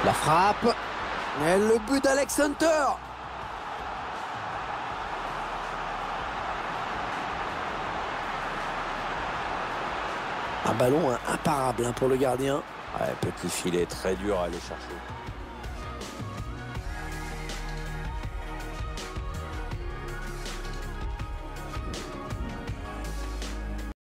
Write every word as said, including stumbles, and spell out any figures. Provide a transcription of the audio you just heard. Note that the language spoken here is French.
La frappe. Et le but d'Alex Hunter. Un ballon hein, imparable hein, pour le gardien. Ouais, petit filet, très dur à aller chercher.